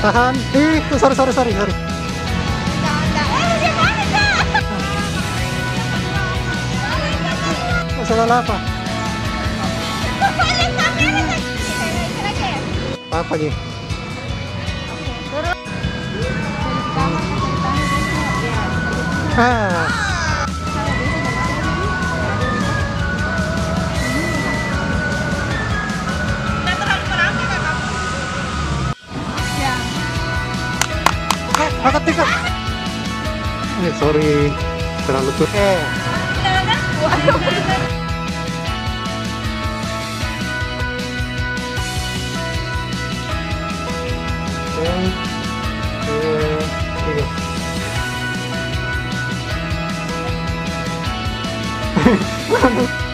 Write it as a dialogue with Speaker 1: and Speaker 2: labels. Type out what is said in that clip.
Speaker 1: tahan. Sorry.
Speaker 2: Enggak. Masih panik, Kak.
Speaker 1: Masalah apa?
Speaker 2: Balik kamera, Kak. Lagi ya?
Speaker 1: Apa nih?
Speaker 2: Turun.
Speaker 1: Ah, angkat nih, Kak. Sorry, terlalu tuh. Yang 2, 3.